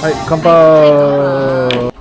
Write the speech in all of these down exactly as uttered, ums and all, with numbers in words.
はい、乾杯。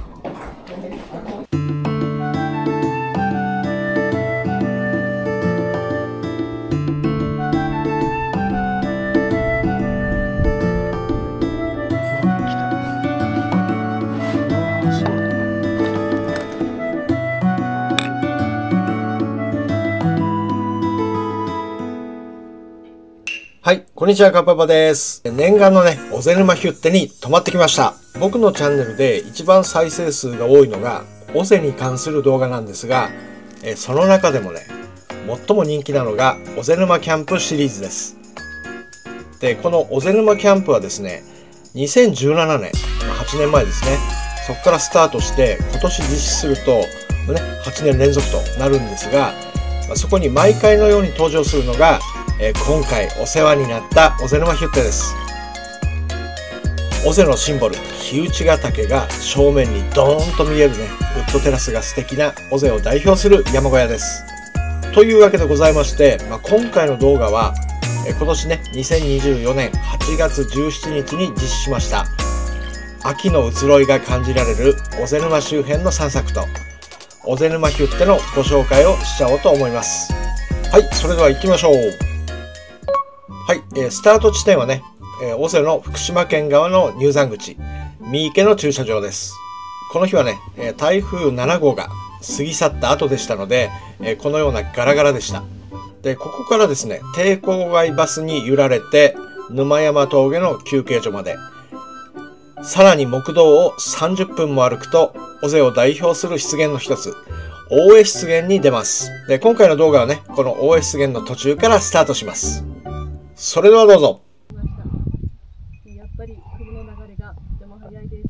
はい、こんにちは、かっぱぱです。念願のね、尾瀬沼ヒュッテに泊まってきました。僕のチャンネルで一番再生数が多いのが、尾瀬に関する動画なんですが、えその中でもね、最も人気なのが、尾瀬沼キャンプシリーズです。で、この尾瀬沼キャンプはですね、にせんじゅうななねん、はちねんまえですね。そこからスタートして、今年実施すると、ね、はちねんれんぞくとなるんですが、そこに毎回のように登場するのが、え今回お世話になった尾瀬沼ヒュッテです。尾瀬のシンボル、火打ヶ岳が正面にドーンと見えるね、ウッドテラスが素敵な尾瀬を代表する山小屋です。というわけでございまして、まあ、今回の動画は、え今年ね、にせんにじゅうよねんはちがつじゅうしちにちに実施しました。秋の移ろいが感じられる尾瀬沼周辺の散策と、尾瀬沼ヒュッテのご紹介をしちゃおうと思います。はい、それでは行ってみましょう。はい、えー、スタート地点はね、えー、尾瀬の福島県側の入山口、三池の駐車場です。この日はね、えー、台風ななごうが過ぎ去った後でしたので、えー、このようなガラガラでした。で、ここからですね、帝光街バスに揺られて、沼山峠の休憩所まで、さらに木道をさんじゅっぷんも歩くと、尾瀬を代表する湿原の一つ、大江湿原に出ます。で、今回の動画はね、この大江湿原の途中からスタートします。それではどうぞ。 やっぱり雲の流れがとても速いです。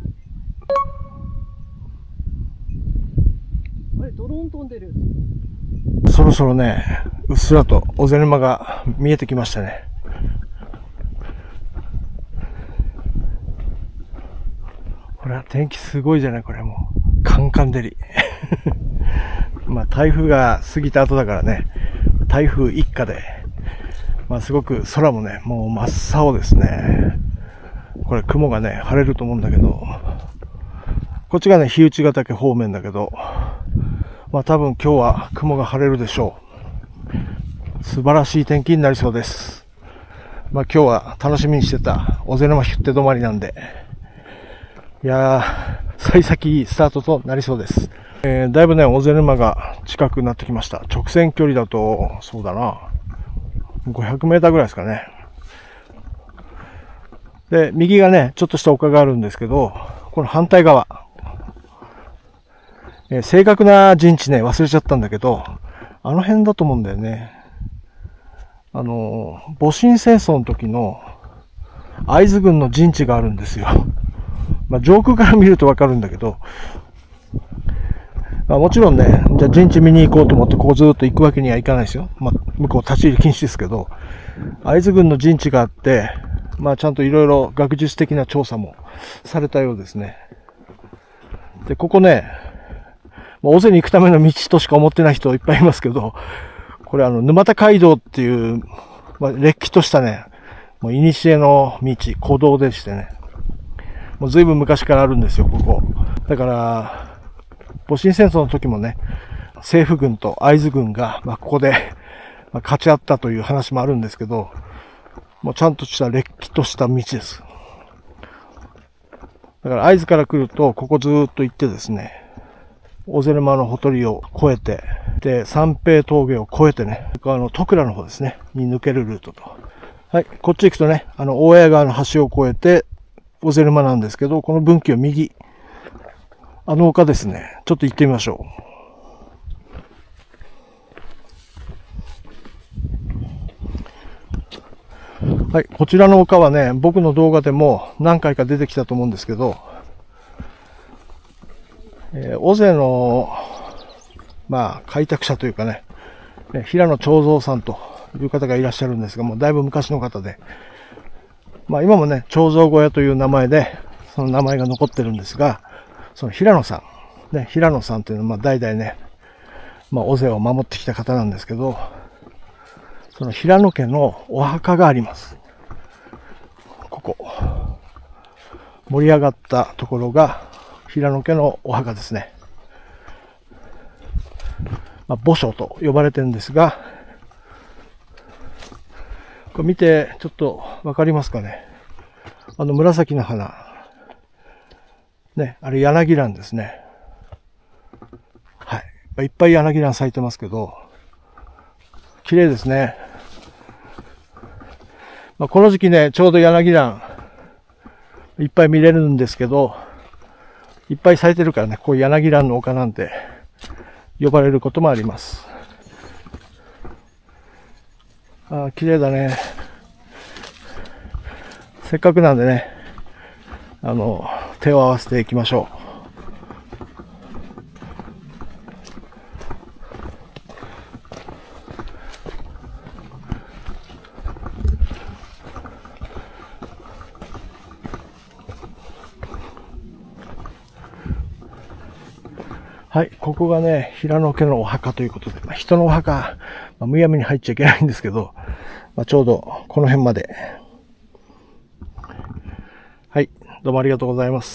あれ、ドローン飛んでる。 そろそろね、うっすらと尾瀬沼が見えてきましたね。ほら、天気すごいじゃない、これもう。カンカン照り。まあ、台風が過ぎた後だからね、台風一過で、まあ、すごく空もね、もう真っ青ですね。これ雲がね、晴れると思うんだけど、こっちがね、火打ヶ岳方面だけど、まあ多分今日は雲が晴れるでしょう。素晴らしい天気になりそうです。まあ今日は楽しみにしてた尾瀬沼ヒュッテ止まりなんで、いやー、幸先いいスタートとなりそうです。えー、だいぶね、尾瀬沼が近くなってきました。直線距離だと、そうだな、ごひゃくメーターぐらいですかね。で、右がね、ちょっとした丘があるんですけど、この反対側。えー、正確な陣地ね、忘れちゃったんだけど、あの辺だと思うんだよね。あのー、戊辰戦争の時の会津軍の陣地があるんですよ。まあ、上空から見るとわかるんだけど、まあ、もちろんね、じゃあ陣地見に行こうと思ってこうずっと行くわけにはいかないですよ。まあ、向こう立ち入り禁止ですけど、会津軍の陣地があって、まあちゃんといろいろ学術的な調査もされたようですね。で、ここね、尾瀬に行くための道としか思ってない人いっぱいいますけど、これあの、沼田街道っていう、まあ、れっきとしたね、もう古の道、古道でしてね、もう随分昔からあるんですよ、ここ。だから、戊辰戦争の時もね、政府軍と会津軍が、まあ、ここで、まあ、勝ち合ったという話もあるんですけど、もうちゃんとしたれっきとした道です。だから会津から来ると、ここずーっと行ってですね、尾瀬沼のほとりを越えて、で、三平峠を越えてね、あの、戸倉の方ですね、に抜けるルートと。はい、こっち行くとね、あの、大谷川の橋を越えて、尾瀬沼なんですけど、この分岐を右、あの丘ですね。ちょっと行ってみましょう。はい。こちらの丘はね、僕の動画でも何回か出てきたと思うんですけど、えー、尾瀬の、まあ、開拓者というかね、ね平野長蔵さんという方がいらっしゃるんですが、もうだいぶ昔の方で、まあ今もね、長蔵小屋という名前で、その名前が残ってるんですが、その平野さん、ね、平野さんというのは、まあ代々ね、まあ尾瀬を守ってきた方なんですけど、その平野家のお墓があります。ここ。 盛り上がったところが平野家のお墓ですね。まあ、墓所と呼ばれてるんですが、これ見てちょっとわかりますかね。あの紫の花。ね、あれ柳蘭ですね。はい。いっぱい柳蘭咲いてますけど、綺麗ですね。まあ、この時期ね、ちょうど柳蘭、いっぱい見れるんですけど、いっぱい咲いてるからね、こう柳蘭の丘なんて呼ばれることもあります。ああ、綺麗だね。せっかくなんでね、あの、手を合わせていきましょう。はい、ここがね、平野家のお墓ということで、まあ、人のお墓、まあ、むやみに入っちゃいけないんですけど、まあ、ちょうどこの辺まで。はい、どうもありがとうございます。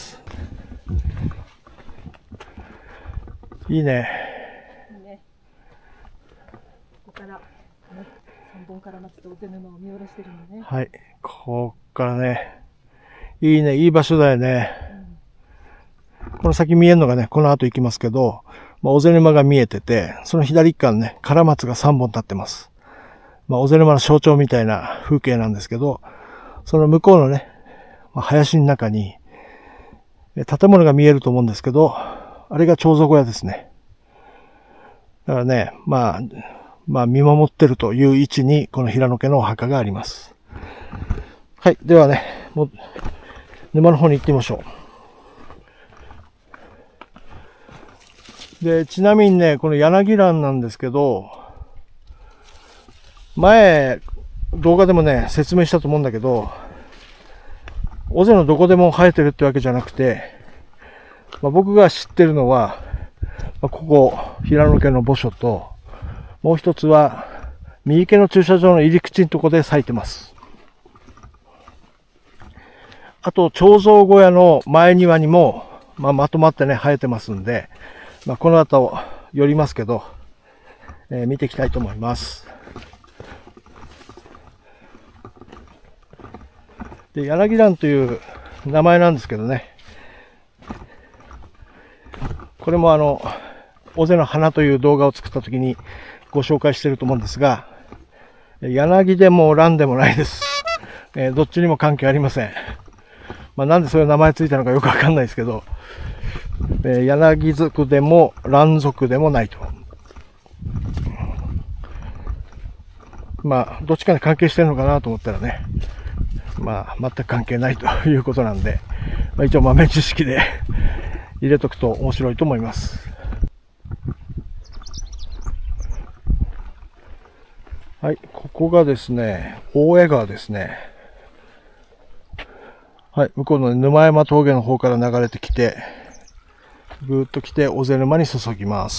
いいね。 いいね。ここから、ね、さんぼんから松と尾瀬沼を見下ろしてるのね。 はい、こっからね、いいね、いい場所だよね。この先見えるのがね、この後行きますけど、まあ、尾瀬沼が見えてて、その左側にね、唐松がさんぼん立ってます。まあ、尾瀬沼の象徴みたいな風景なんですけど、その向こうのね、まあ、林の中に、建物が見えると思うんですけど、あれが彫像小屋ですね。だからね、まあ、まあ、見守ってるという位置に、この平野家のお墓があります。はい、ではね、もう、沼の方に行ってみましょう。で、ちなみにね、この柳蘭なんですけど、前、動画でもね、説明したと思うんだけど、尾瀬のどこでも生えてるってわけじゃなくて、まあ、僕が知ってるのは、まあ、ここ、平野家の墓所と、もう一つは、三池の駐車場の入り口のとこで咲いてます。あと、彫像小屋の前庭にも、まあ、まとまってね、生えてますんで、まあ、この後寄りますけど、えー、見ていきたいと思います。で、柳蘭という名前なんですけどね、これもあの、尾瀬の花という動画を作った時にご紹介していると思うんですが、柳でも蘭でもないです。えー、どっちにも関係ありません。まあ、なんでそういう名前ついたのかよくわかんないですけど、えー、柳属でも蘭属でもないと。まあ、どっちかに関係してるのかなと思ったらね、まあ、全く関係ないということなんで、まあ、一応豆知識で入れとくと面白いと思います。はい、ここがですね、大江川ですね。はい、向こうの沼山峠の方から流れてきて、ぐーっと来て尾瀬沼に注ぎます。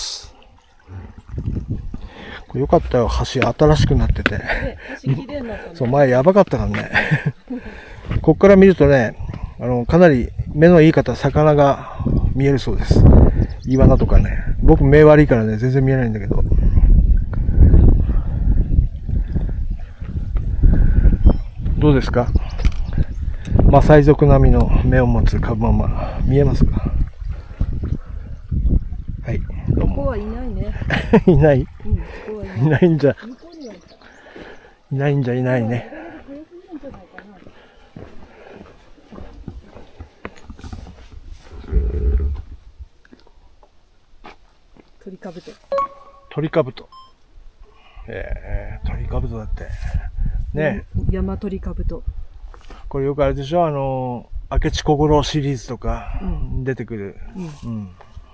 これよかったよ、橋新しくなってて。 ね、橋綺麗になったね。 そう、前やばかったからね。こっから見るとね、あの、かなり目のいい方、魚が見えるそうです。イワナとかね。僕目悪いからね、全然見えないんだけど。どうですか？マサイ族並みの目を持つカブママ、見えますか？はい、どうも。 ここはいないね。 いない、 うん、ここはいない。 いないんじゃ。 向こうにはいた。 いないんじゃいないね。 早すぎるんじゃないかな。鳥かぶと。 鳥かぶと。えー、鳥かぶとだって。ね、 山鳥かぶと。 これよくあれでしょ、あの、明智小五郎シリーズとか出てくる。うん。うん、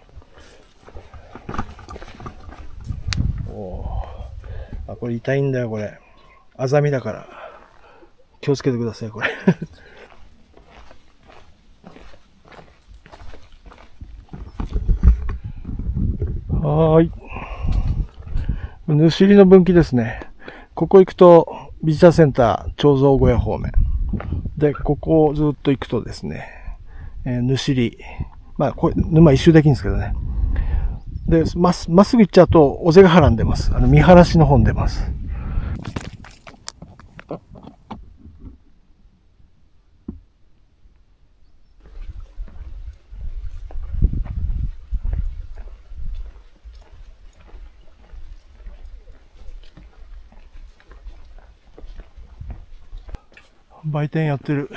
おー、あ、これ痛いんだよ、これ。あざみだから。気をつけてください、これ。はーい。ぬしりの分岐ですね。ここ行くと、ビジターセンター、彫像小屋方面。で、ここをずっと行くとですね、 えー、ぬしり。まあ、これ、沼一周できるんですけどね。で、まっす、まっすぐ行っちゃうと、尾瀬ヶ原に出ます。あの、見晴らしの方に出ます。売店やってる。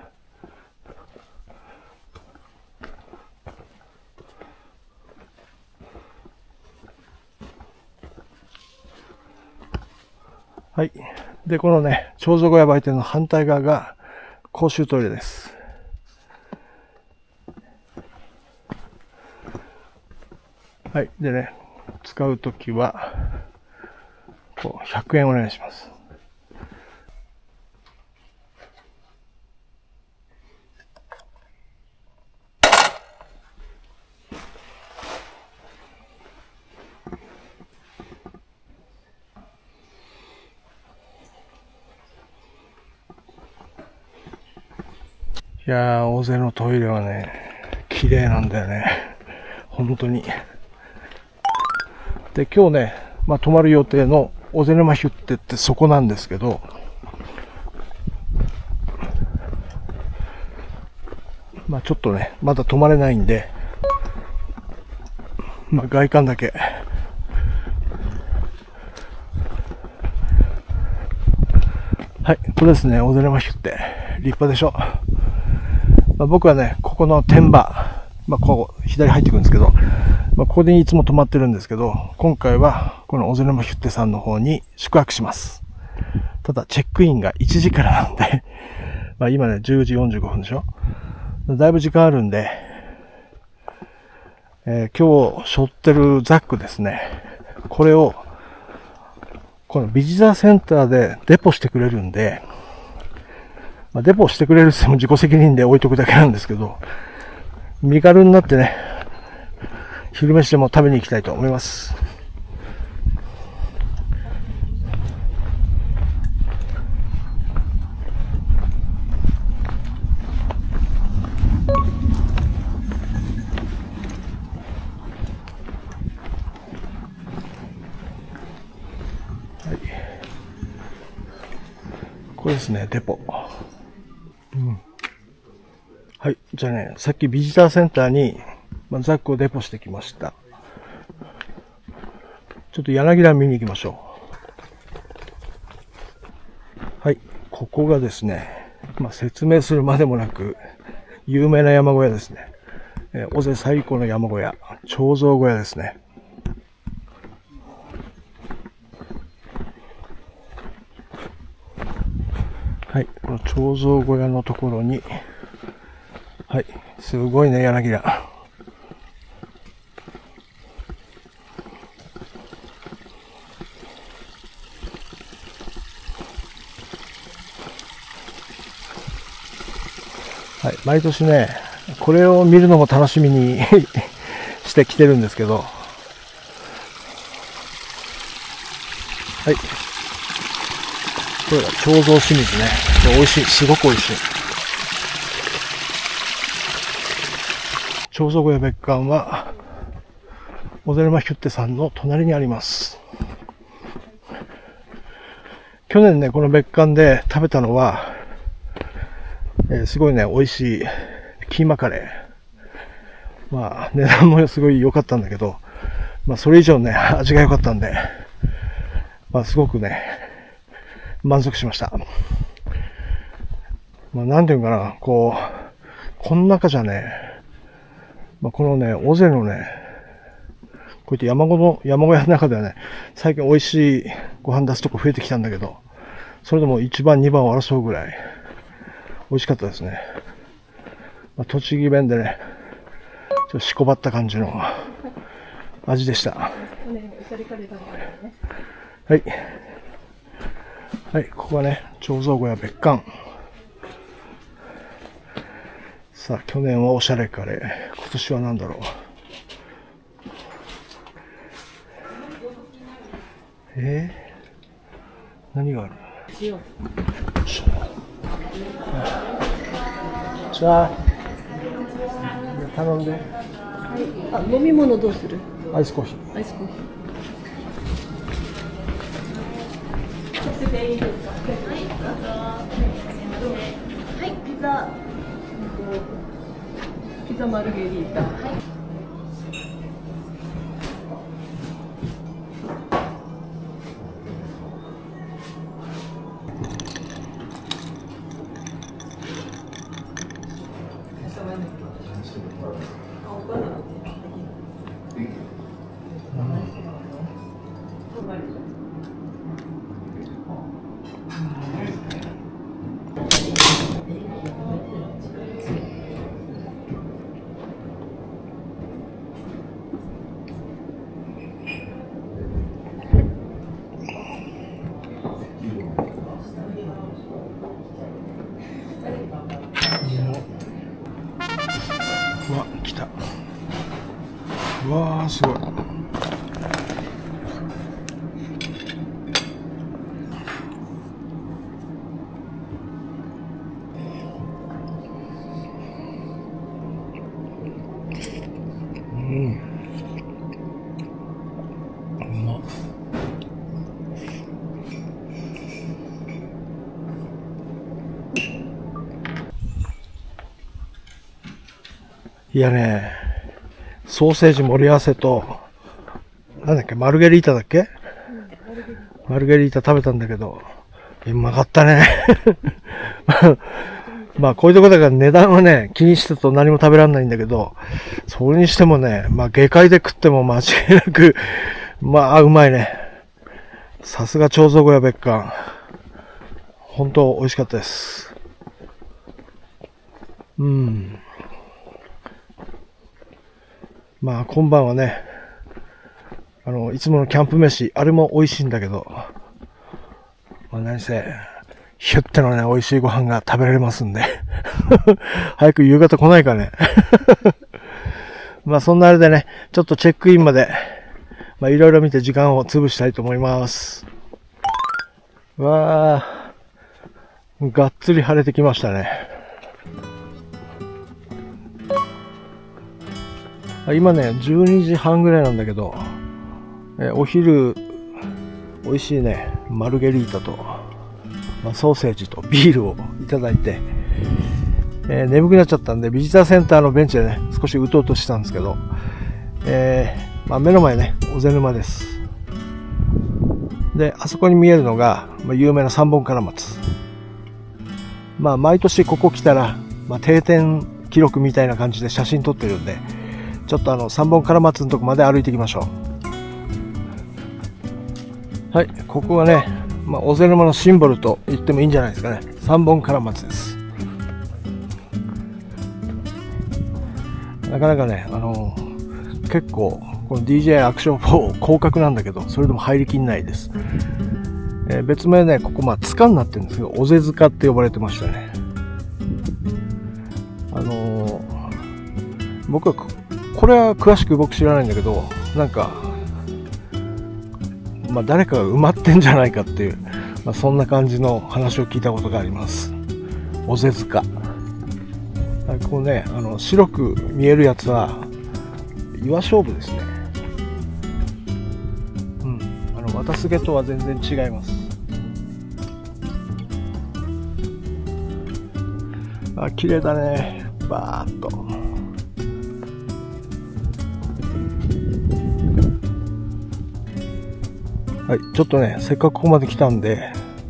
はい。で、このね、長蔵小屋売店の反対側が公衆トイレです。はい。でね、使うときは、こう、ひゃくえんお願いします。いやー、大勢のトイレはね、綺麗なんだよね。本当に。で、今日ね、まあ、泊まる予定の尾瀬沼ヒュッテってそこなんですけど、まあ、ちょっとね、まだ泊まれないんで、まあ、外観だけ。はい、これですね、尾瀬沼ヒュッテ。立派でしょ。まあ、僕はね、ここの天場、まあ、こう、左入ってくるんですけど、まあ、ここでいつも泊まってるんですけど、今回は、この尾瀬沼ヒュッテさんの方に宿泊します。ただ、チェックインがいちじからなんで、まあ、今ね、じゅうじよんじゅうごふんでしょ。だいぶ時間あるんで、えー、今日、背負ってるザックですね。これを、このビジターセンターでデポしてくれるんで、まあ、デポしてくれるって言っても自己責任で置いとくだけなんですけど、身軽になってね、昼飯でも食べに行きたいと思います。はい、これですね、デポ。うん、はい。じゃあね、さっきビジターセンターに、まあ、ザックをデポしてきました。ちょっと柳蘭見に行きましょう。はい。ここがですね、まあ、説明するまでもなく、有名な山小屋ですね。えー、尾瀬最古の山小屋、長蔵小屋ですね。はい。この長蔵小屋のところに、はい。すごいね、柳蘭。はい。毎年ね、これを見るのも楽しみにしてきてるんですけど、はい。これが長蔵清水ね。美味しい。すごく美味しい。長蔵小屋別館は、尾瀬沼ヒュッテさんの隣にあります。去年ね、この別館で食べたのは、えー、すごいね、美味しいキーマカレー。まあ、値段もすごい良かったんだけど、まあ、それ以上ね、味が良かったんで、まあ、すごくね、満足しました。まあ、なんていうかな、こう、この中じゃね、まあ、このね、尾瀬のね、こういった山小の、山小屋の中ではね、最近美味しいご飯出すとこ増えてきたんだけど、それでもいちばん、にばんを争うぐらい、美味しかったですね。まあ、栃木弁でね、ちょっとしこばった感じの味でした。はい。はい、ここはね、長蔵小屋別館。さあ、去年はおしゃれカレー。今年は何だろう。えー、何がある？塩。じゃあ、 頼んで。 はい。あ、飲み物どうする？ アイスコーヒー。 アイスコーヒー。そしてでいいですか？はい、どうぞ。はい、ピザ、ピザマルゲリータ。はい。 うわ、来た。うわー、すごい。うん。うまっ。いやね、ソーセージ盛り合わせと、なんだっけ、マルゲリータだっけ、うん、マルゲリータ食べたんだけど、うまかったね。まあ、こういうとこだから値段はね、気にしてると何も食べられないんだけど、それにしてもね、まあ、下界で食っても間違いなく、まあ、うまいね。さすが彫像小屋別館。本当美味しかったです。うん。まあ今晩はね、あの、いつものキャンプ飯、あれも美味しいんだけど、まあ何せ、ヒュッてのね、美味しいご飯が食べられますんで、早く夕方来ないかね。まあそんなあれでね、ちょっとチェックインまで、まあいろいろ見て時間を潰したいと思います。わー、がっつり晴れてきましたね。今ね、じゅうにじはんぐらいなんだけど、えお昼、美味しいね、マルゲリータと、まあ、ソーセージとビールをいただいて、えー、眠くなっちゃったんで、ビジターセンターのベンチでね、少しうとうとしたんですけど、えーまあ、目の前ね、尾瀬沼です。で、あそこに見えるのが、まあ、有名な三本唐松。まあ、毎年ここ来たら、まあ、定点記録みたいな感じで写真撮ってるんで、ちょっとあの、三本唐松のとこまで歩いていきましょう。はい、ここがね、まあ、尾瀬沼のシンボルと言ってもいいんじゃないですかね。三本唐松です。なかなかね、あのー、結構、この ディージェー アクションフォー広角なんだけど、それでも入りきんないです。えー、別名ね、ここまあ、塚になってるんですけど、尾瀬塚って呼ばれてましたね。あのー、僕はこれは詳しく僕知らないんだけど、なんか、まあ誰かが埋まってんじゃないかっていう、まあそんな感じの話を聞いたことがあります。尾瀬塚。こうね、あの、白く見えるやつは、岩勝負ですね。うん。あの、渡す毛とは全然違います。あ、綺麗だね。バーっと。はい、ちょっとね、せっかくここまで来たんで、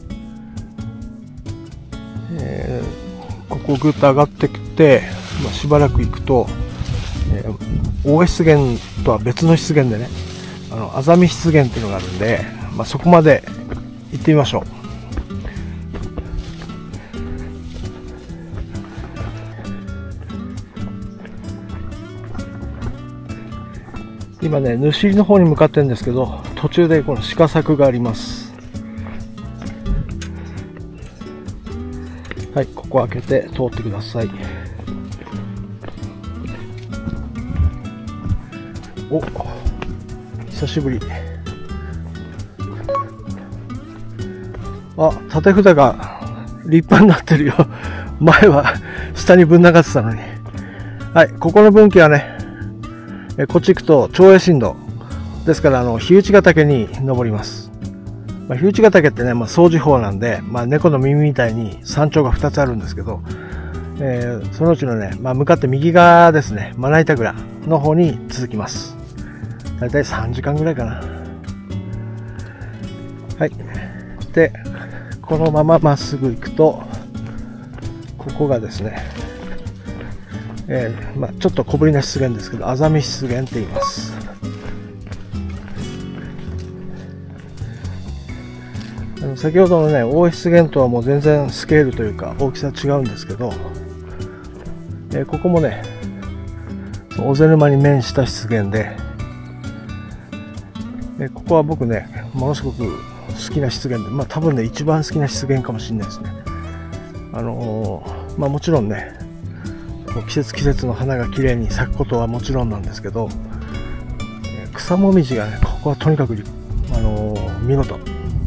えー、ここをぐっと上がってきて、まあ、しばらく行くと、えー、大江湿原とは別の湿原でね、あの、あざみ湿原っていうのがあるんで、まあ、そこまで行ってみましょう。今ね、ぬしりの方に向かってるんですけど、途中でこの鹿作があります。はい、ここ開けて通ってください。お、久しぶり。あ、立て札が立派になってるよ。前は下にぶん流ってたのに。 はい、ここの分岐はね、えこっち行くと長栄新道ですから、あの日内ヶ岳に登ります。まあ、日内ヶ岳ってね、まあ、掃除法なんで、まあ、猫の耳みたいに山頂がふたつあるんですけど、えー、そのうちのね、まあ、向かって右側ですね、まな板倉の方に続きます。だいたいさんじかんぐらいかな。はい。で、このまままっすぐ行くと、ここがですね、えーまあ、ちょっと小ぶりな湿原ですけど、あざみ湿原って言います。あの先ほどのね、大石湿原とはもう全然スケールというか大きさ違うんですけど、えー、ここもね、尾瀬沼に面した湿原で、えー、ここは僕ね、ものすごく好きな湿原で、まあ多分ね、一番好きな湿原かもしれないですね。あのー、まあもちろんね、季節季節の花が綺麗に咲くことはもちろんなんですけど、えー、草もみじがね、ここはとにかく、あのー、見事。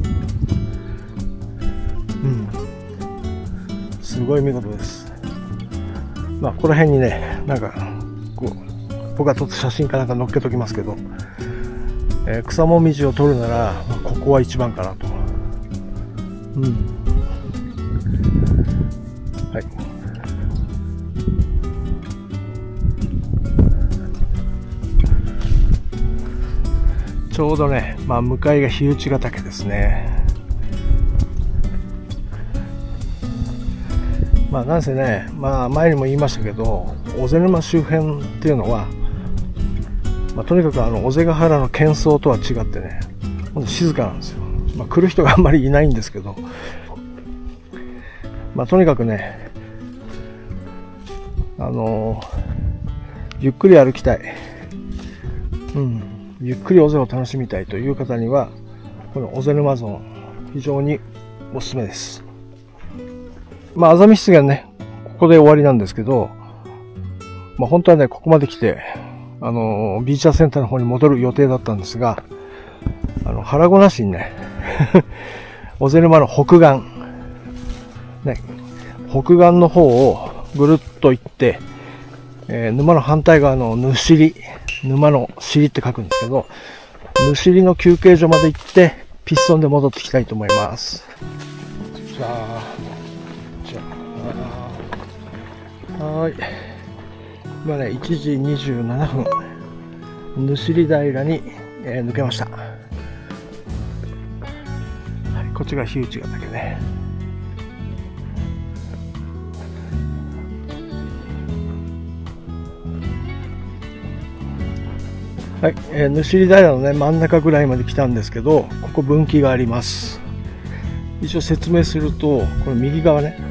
うん。すごい見事です。まあ、この辺にね、なんか、こう、僕は撮った写真かなんか載っけときますけど、えー、草もみじを撮るなら、まあ、ここは一番かなと。うん。はい。ちょうどね、まあ、向かいが日内ヶ岳ですね。まあ、なんせね、まあ、前にも言いましたけど、尾瀬沼周辺っていうのは、まあ、とにかくあの尾瀬ヶ原の喧騒とは違ってね、ほんと静かなんですよ。まあ、来る人があんまりいないんですけど、まあ、とにかくね、あのー、ゆっくり歩きたい。うん。ゆっくり尾瀬を楽しみたいという方には、この尾瀬沼ゾーン、非常におすすめです。まあ、あざみ湿原ね、ここで終わりなんですけど、まあ、本当はね、ここまで来て、あのー、ビーチャーセンターの方に戻る予定だったんですが、あの、腹ごなしにね、尾瀬沼の北岸、ね、北岸の方をぐるっと行って、えー、沼の反対側のぬしり、沼の尻って書くんですけど、ぬしりの休憩所まで行って、ピストンで戻ってきたいと思います。じゃあ、じゃあ、はい。今ね、いちじにじゅうななふん、ぬしり平に、えー、抜けました。はい、こっちが日内ヶ岳ね。はい、えー、ぬしり平のね、真ん中ぐらいまで来たんですけど、ここ分岐があります。一応説明すると、この右側ね、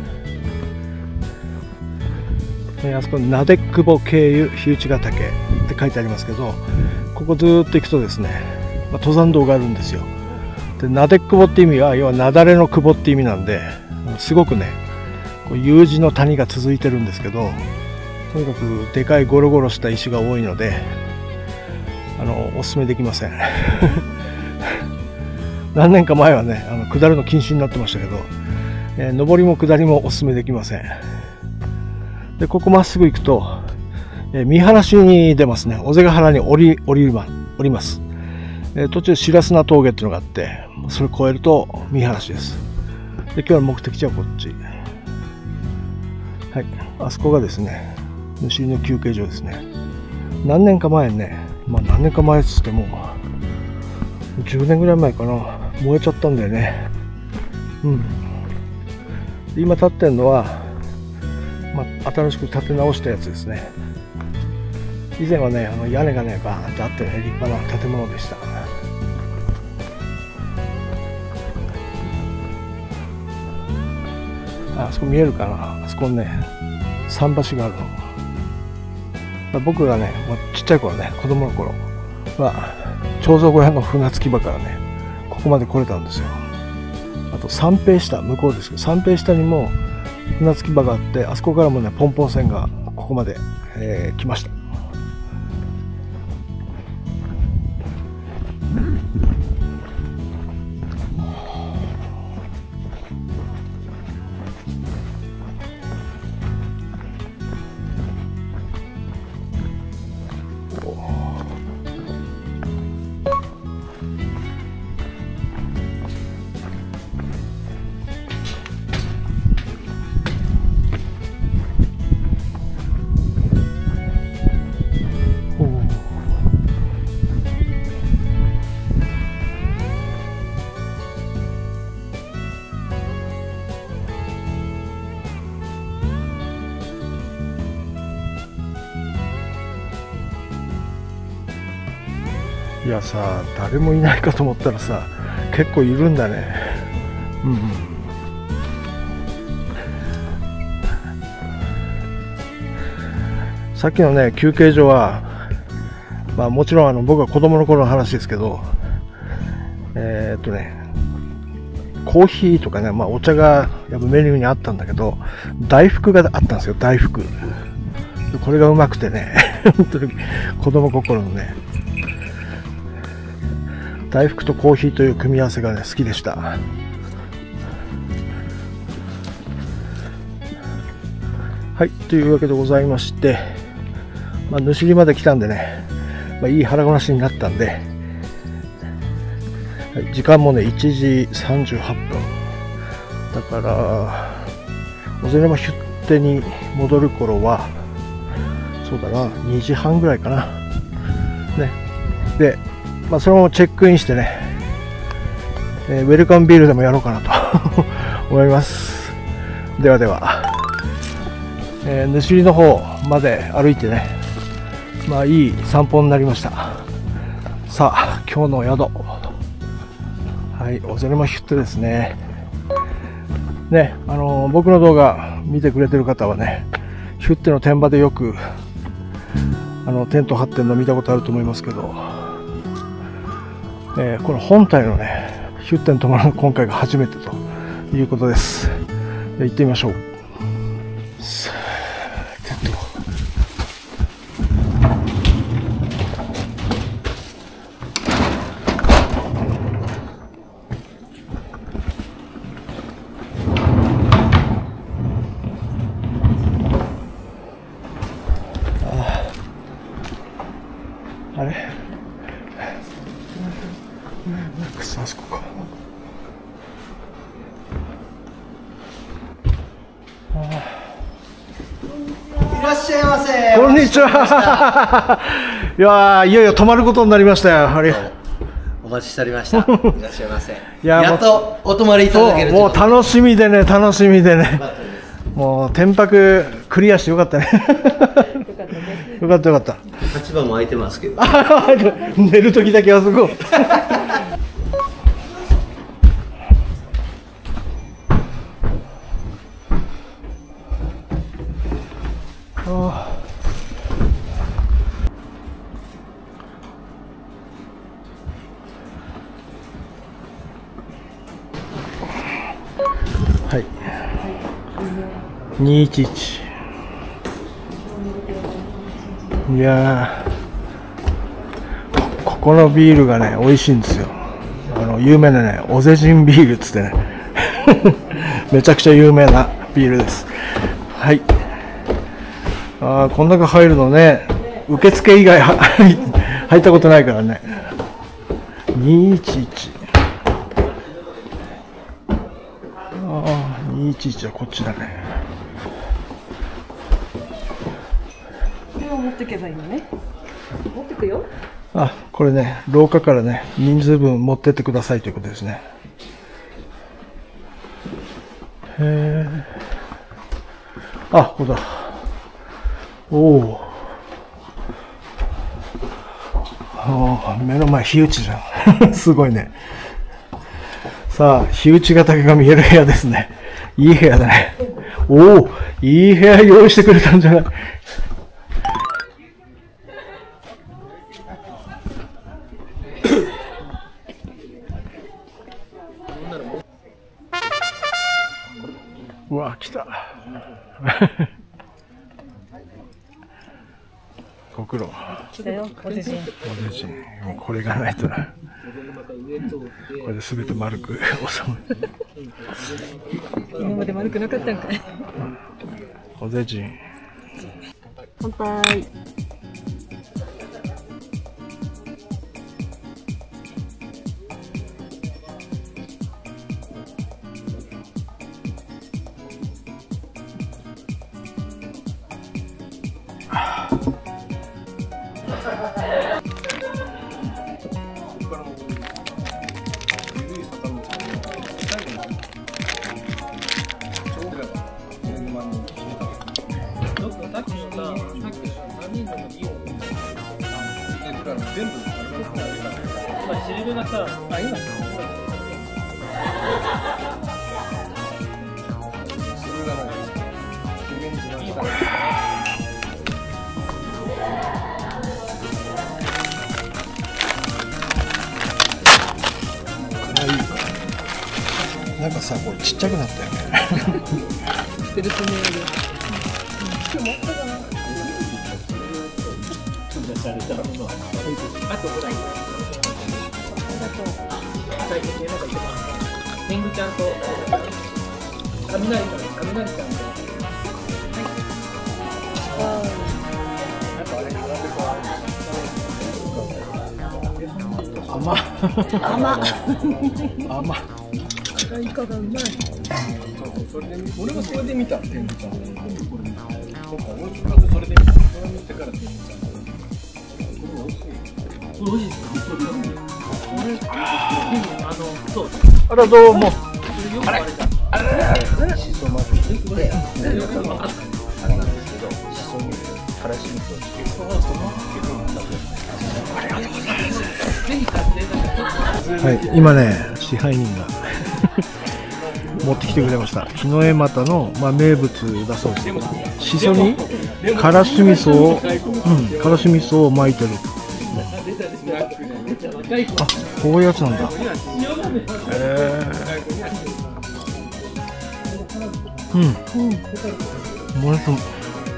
えー、あそこになでくぼ経由日内ヶ岳って書いてありますけど、ここずーっと行くとですね、まあ、登山道があるんですよ。で、なでくぼって意味は、要はなだれのくぼって意味なんで、すごくね、こう U 字の谷が続いてるんですけど、とにかくでかいゴロゴロした石が多いので、あの、おすすめできません。何年か前はね、あの下るの禁止になってましたけど、えー、上りも下りもおすすめできません。で、ここまっすぐ行くと、えー、見晴らしに出ますね。尾瀬ヶ原に降り、降りま、降ります。えー、途中白砂峠っていうのがあって、それを越えると見晴らしです。で、今日の目的地はこっち。はい。あそこがですね、ぬしりの休憩所ですね。何年か前ね、まあ何年か前っつっても、じゅうねんぐらい前かな、燃えちゃったんだよね。うん。今建ってるのは、まあ、新しく建て直したやつですね。以前はね、あの屋根がね、バーンとあってね、立派な建物でした。あそこ見えるかな、あそこにね、桟橋があるの。僕がね、ちっちゃい頃ね、子供の頃は、彫像小屋の船着き場からね、ここまで来れたんですよ。あと、三平下、向こうですけど、三平下にも船着き場があって、あそこからもね、ポンポン船がここまで、えー、来ました。 いやさ、誰もいないかと思ったらさ、結構いるんだね。うん、うん。さっきのね、休憩所は、まあもちろんあの僕は子供の頃の話ですけど、えー、っとね、コーヒーとかね、まあお茶がやっぱメニューにあったんだけど、大福があったんですよ、大福。これがうまくてね、本当に子供心のね、大福とコーヒーという組み合わせがね、好きでした。はい、というわけでございまして、まあ、主木まで来たんでね、まあ、いい腹ごなしになったんで、はい、時間もね、いちじさんじゅうはっぷん。だから、尾瀬沼ヒュッテに戻る頃は、そうだな、にじはんぐらいかな。ね。で、まあ、そのままチェックインしてね、えー、ウェルカムビールでもやろうかなと思います。ではでは、えー、主木の方まで歩いてね、まあいい散歩になりました。さあ、今日の宿。はい、尾瀬沼ヒュッテですね。ね、あのー、僕の動画見てくれてる方はね、ヒュッテの天場でよく、あの、テント張ってるの見たことあると思いますけど、えー、この本体のね、ヒュッテに泊まるの今回が初めてということです。で、行ってみましょう。さあ、テント。あれくそ、あそこか。 いらっしゃいませ。 こんにちは。いやいよいよ泊まることになりましたよ。ありお待ちしておりました。いらっしゃいませ。 いややっとお泊まりいただける。 もう楽しみでね、楽しみでね。もう天泊クリアしてよかったね。よかったよかった。 立場も空いてますけど。 寝る時だけあそこ。はい。にいちいち。いやー、ここのビールがね、美味しいんですよ。あの、有名なね、尾瀬人ビールっつってね。めちゃくちゃ有名なビールです。はい。あー、こん中入るのね、受付以外は入ったことないからね。にいちいち。ああ、にいちいちはこっちだね。 これを持っていけばいいのね。持ってくよ。 あ、これね、廊下からね、人数分持ってってくださいということですね。へえ。あ、ここだ。おお。ああ、目の前、火打ちじゃん。すごいね。さあ、火打ちヶ岳が見える部屋ですね。いい部屋だね。おお、いい部屋用意してくれたんじゃない。うわ、来た。ご苦労。 来たよ、お手人。 お手人。もうこれがないとな。これで全て丸く収まる。 今まで丸くなかったんかい。 お手人。 乾杯。 全部汁がさ、あ、今さ、汁がない。夢にしました。 なんかさ、これちっちゃくなったよね。 ステルスメール。今日持ったかな。 あとほら。最近なんか言ってた。天狗ちゃんと雷ちゃん、雷ちゃんと。なんかあれ甘甘甘イカがうまい。 それで俺もそれで見た天狗ちゃん。そうか、俺それで見た。それ見てから天狗ちゃん。これ美味しいですか？俺あのそう。 あらどうも。 あれあれあれしそまずいってあれなんですけどしそにからし味噌をつけてそうそうありがとうございます。ぜひ買ってはい、今ね支配人が持ってきてくれました。日の絵又の、まあ、名物だそうです。しそにからし味噌を、うん、からし味噌を巻いてる。あ、こういうやつなんだ。へえ。うん。ものすごい。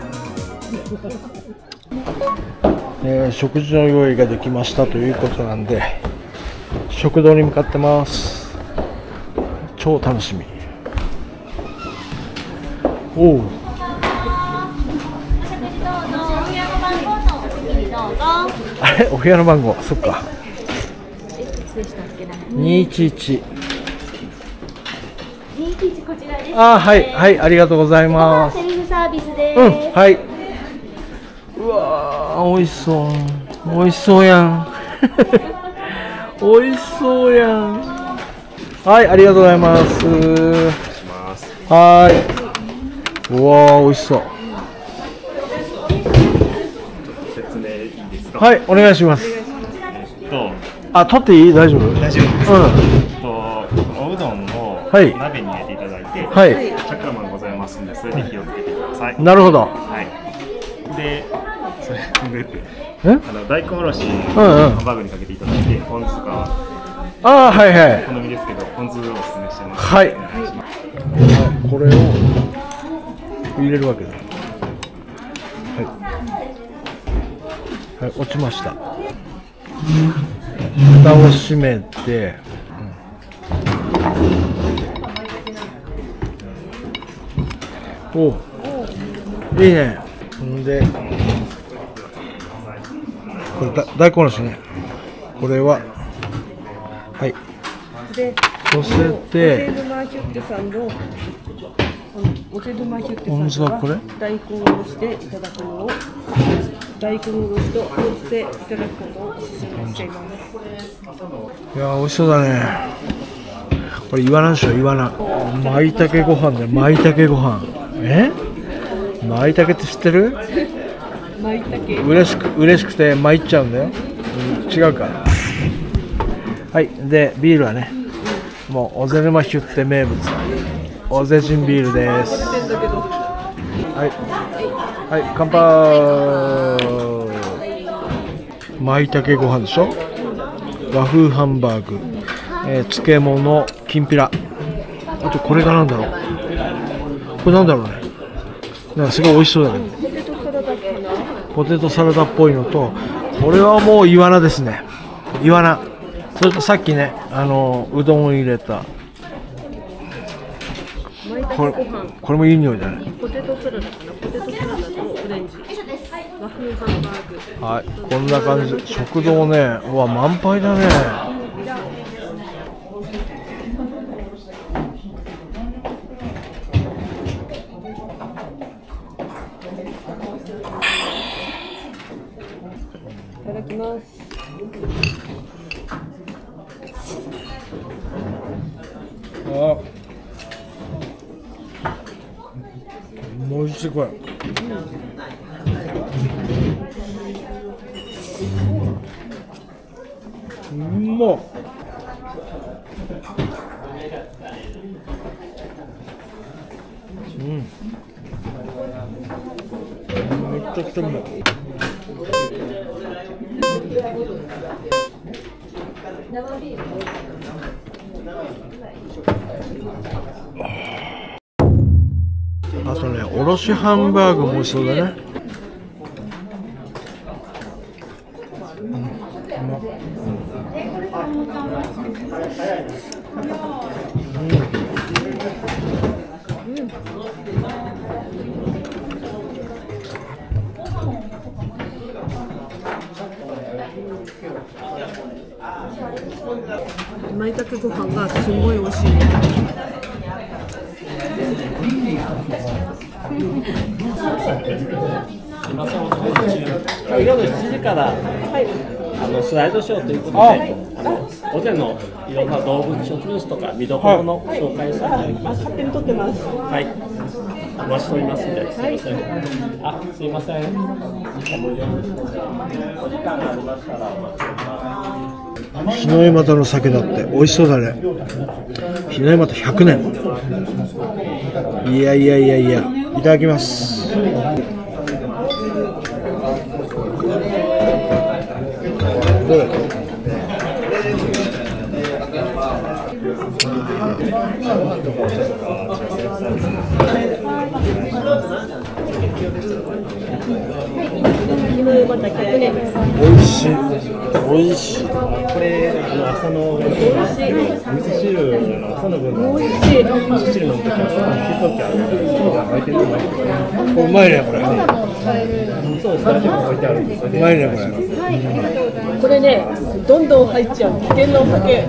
えー、食事の用意ができましたということなんで、食堂に向かってます。超楽しみ。おう。あれ、お部屋の番号、そっか。二一一。 二一一こちらです。 あ、はい、はい、ありがとうございます。 セルフサービスです。 うん、はい。うわー、美味しそう。美味しそうやん。美味しそうやん。はい、ありがとうございます。はい。うわー、美味しそう。 説明いいですか？ はい、お願いします。 えっと、 あ、取っていい？大丈夫？ 大丈夫です。 うん。 えっと、おうどんをはい鍋に入れていただいて、 はい。 チャクラマンございますんで、それで火をつけてください。 なるほど。 はい。で、それで、 え？ あの大根おろし、 うんうんハンバーグにかけていただいて、ポン酢とかああ、はいはい。 好みですけど、ポン酢をおすすめしてます。 はいお願いします。 これを入れるわけだ。はい。はい、落ちました。蓋を閉めて、うん、おう、いいね。んで、これだ大根おろしね。これは、はい。 で、 そしオてセドマヒュッテさんのオセドマヒュッテポン酢さんはこれは大根おろしでいただくのを大根おろしとポン酢でいただくことをお勧めしています。 いやー、美味しそうだね。これイワナでしょ、イワナ。まいたけご飯だよ、まいたけご飯。え？まいたけって知ってる？ まいたけ。 嬉しく嬉しくて参っちゃうんだよ。うん、違うか。はい、でビールはね、もう小瀬沼ヒュッテ名物小瀬ジンビールです。はいはい、乾杯。まいたけご飯でしょ、和風ハンバーグ、えー、漬物、きんぴら、あとこれがなんだろう、これなんだろうね、なんかすごい美味しそうだけど、ポテトサラダっぽいのと、これはもうイワナですね、イワナ。それとさっきね、あのうどんを入れたこれ、これもいい匂いだね。 ポテトサラダかな、ポテトサラダとオレンジ、和風ハンバーグ。 はい、こんな感じ。食堂ね、うわ満杯だね。 いただきます。 あ、おいしいこれ。うん。 もう。うん。めっちゃくちゃうまい。あとね、おろしハンバーグも美味しそうだね。 舞茸ご飯がすごい美味しい。 夜しちじから、はい、あのスライドショーということで、あの尾瀬のいろんな動物植物とか見どころの紹介をさせていただきます。 勝手に撮ってます。 はい。お待ちしておりますので、すみません。あ、すみません。お時間がありましたらお待ちしております。 日の山田の酒だって美味しそうだね。日の山田ひゃくねん。いやいやいやいや、いただきます。どれ？ 日の山田ひゃくねん。 美味しい。美味しい。 これあの朝の味噌汁の朝の分の美味しい。 味噌汁の時はさ、吸っときゃある巻いてるの巻いてる。 うまいねこれ。 そうです。大丈夫置いてあるんです。 うまいねこれ。 これね、どんどん入っちゃう危険なお酒。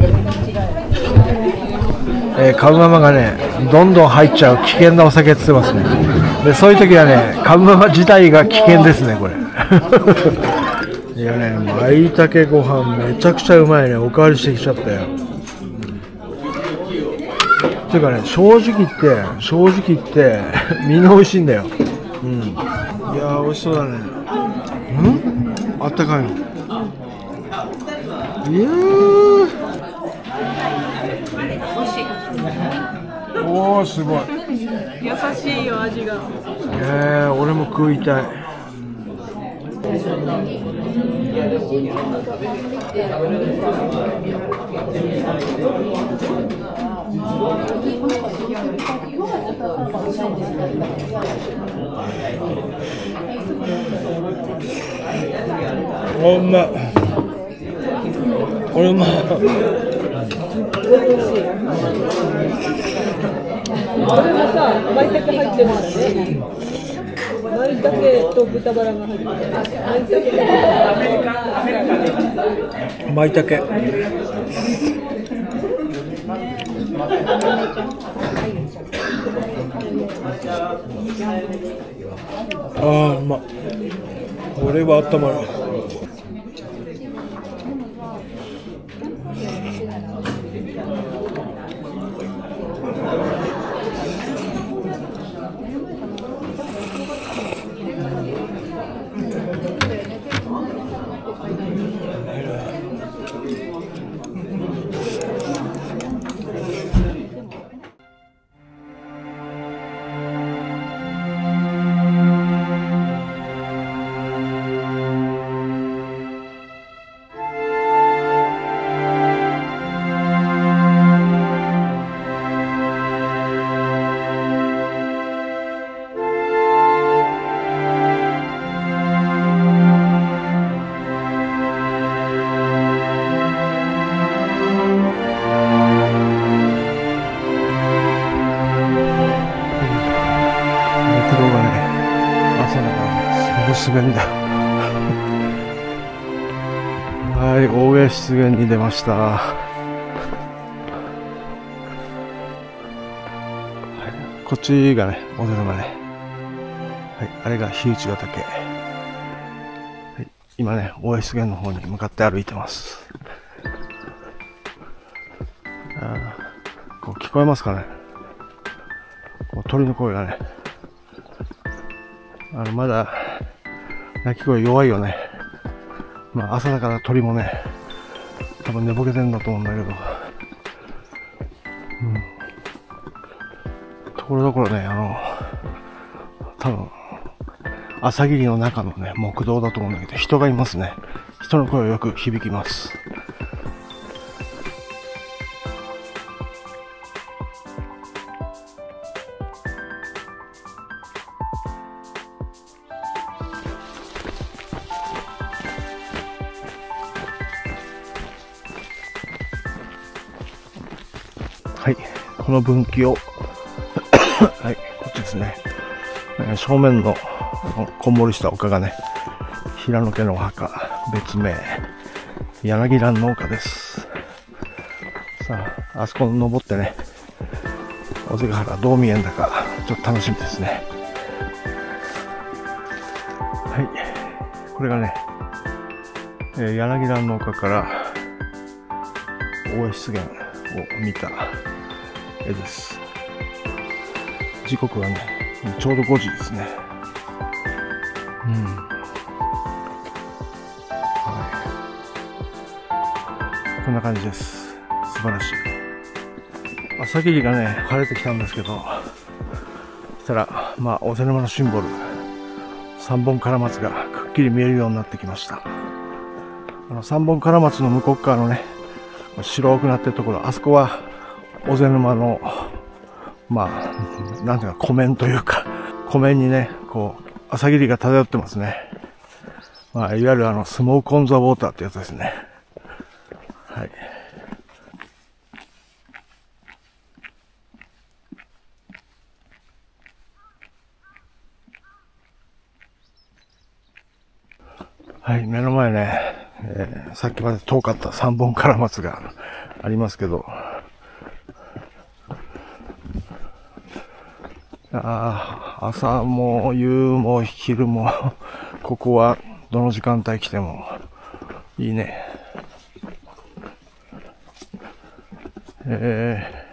えー、カブママがね、どんどん入っちゃう危険なお酒って言ってますね。で、そういう時はね、カブママ自体が危険ですねこれ。いやね、舞茸ご飯めちゃくちゃうまいね。おかわりしてきちゃったよ。っていうかね、正直言って正直言ってみんな美味しいんだよ。うん。いやー美味しそうだね。うん？あったかいの。いやー。おーすごい。 優しいよ味が。 えー、俺も食いたい。おうまい。これうまい。 これもさ、舞茸入ってるんだね。舞茸と豚バラが入ってる。 舞茸。ああ、うまっ。これは温まる。湿原だ。はい、大江湿原に出ました。はい、こっちがね、尾瀬沼ね。はい、あれが日内ヶ岳。はい、今ね、大江湿原の方に向かって歩いてます。あこう聞こえますかね。こう鳥の声がね。あのまだ鳴き声弱いよね。まあ朝だから鳥もね多分寝ぼけてんだと思うんだけど、うん、ところどころね、あの多分朝霧の中のね木道だと思うんだけど、人がいますね。人の声がよく響きます。はい、この分岐をはい、こっちですね。正面のこんもりした丘がね、平野家のお墓、別名柳蘭農家です。さあ、あそこに登ってね、尾瀬ヶ原どう見えんだかちょっと楽しみですね。はい、これがね、えー、柳蘭農家から大江湿原を見た絵です。時刻はね、ちょうどごじですね。うん。はい。こんな感じです。素晴らしい。朝霧がね、晴れてきたんですけど、そしたら、まあ、尾瀬沼のシンボル、三本唐松がくっきり見えるようになってきました。あの、三本唐松の向こう側のね、白くなってるところ、あそこは、尾瀬沼の、まあ、なんていうか、湖面というか、湖面にね、こう、朝霧が漂ってますね。まあ、いわゆるあの、スモークオンザウォーターってやつですね。はい。はい、目の前ね、えー、さっきまで遠かった三本唐松がありますけど、ああ、朝も夕も昼も、ここはどの時間帯来てもいいね。え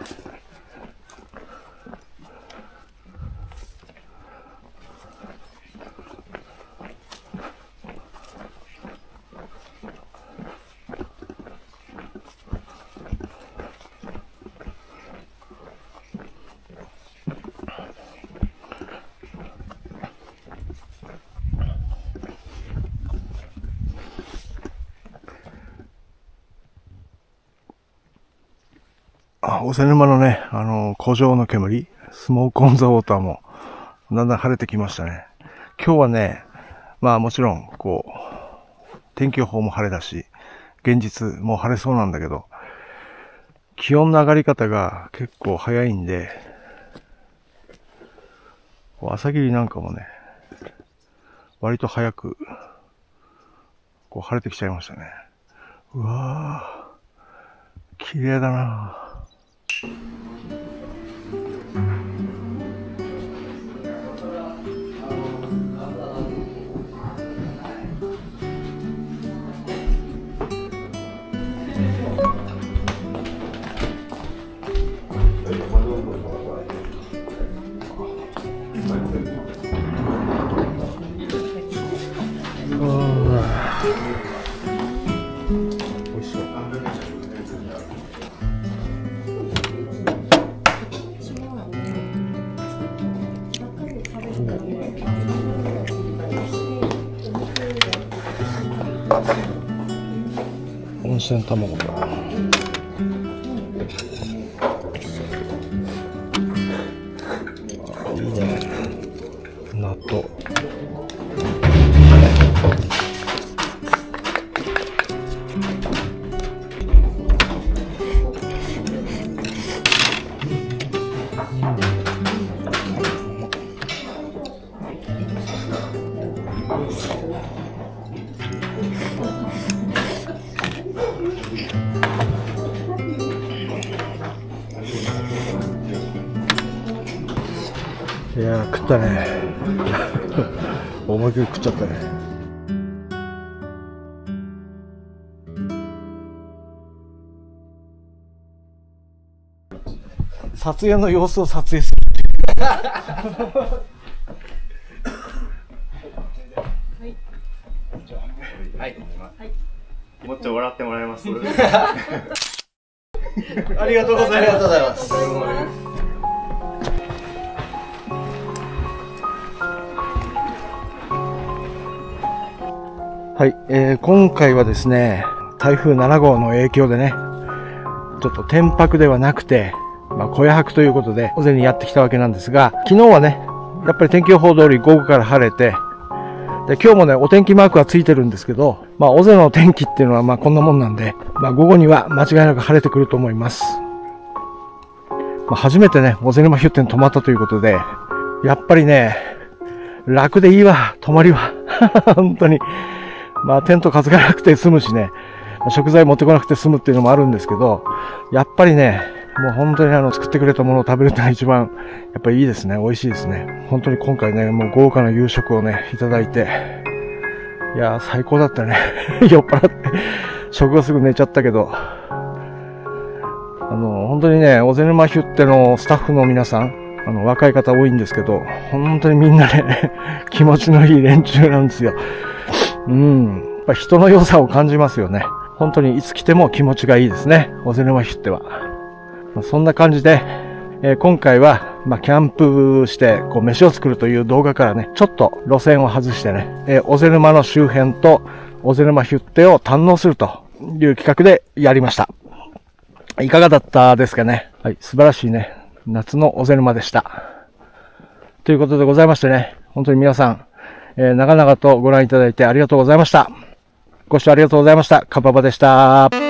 あ、尾瀬沼のね、あの、湖上の煙、スモークオンザウォーターも、だんだん晴れてきましたね。今日はね、まあもちろん、こう、天気予報も晴れだし、現実もう晴れそうなんだけど、気温の上がり方が結構早いんで、朝霧なんかもね、割と早く、こう晴れてきちゃいましたね。うわぁ、綺麗だなぁ。美味しそう。温泉卵だ。いいね。納豆。いやー食ったね思いっきり食っちゃったね。撮影の様子を撮影するはい。はい。 もうちょい笑ってもらえます？ ありがとうございます。 ありがとうございます。 はい、えー、今回はですね、台風なな号の影響でね、ちょっと天白ではなくて、まあ、小屋泊ということで、尾瀬にやってきたわけなんですが、昨日はね、やっぱり天気予報通り午後から晴れて、で今日もね、お天気マークはついてるんですけど、まあ、尾瀬の天気っていうのはまあこんなもんなんで、まあ、午後には間違いなく晴れてくると思います。まあ、初めてね、尾瀬沼ヒュッテに泊まったということで、やっぱりね、楽でいいわ、泊まりは。本当に。まあ、テント担がなくて済むしね、食材持ってこなくて済むっていうのもあるんですけど、やっぱりね、もう本当にあの、作ってくれたものを食べるってのが一番、やっぱりいいですね。美味しいですね。本当に今回ね、もう豪華な夕食をね、いただいて、いやー、最高だったね。酔っ払って、食後すぐ寝ちゃったけど、あの、本当にね、尾瀬沼ヒュッテのスタッフの皆さん、あの、若い方多いんですけど、本当にみんなね、気持ちのいい連中なんですよ。うん。やっぱ人の良さを感じますよね。本当にいつ来ても気持ちがいいですね。尾瀬沼ヒュッテは。まあ、そんな感じで、えー、今回は、まあ、キャンプして、こう、飯を作るという動画からね、ちょっと路線を外してね、えー、尾瀬沼の周辺と尾瀬沼ヒュッテを堪能するという企画でやりました。いかがだったですかね。はい、素晴らしいね、夏の尾瀬沼でした。ということでございましてね、本当に皆さん、えー、長々とご覧いただいてありがとうございました。ご視聴ありがとうございました。カパパでした。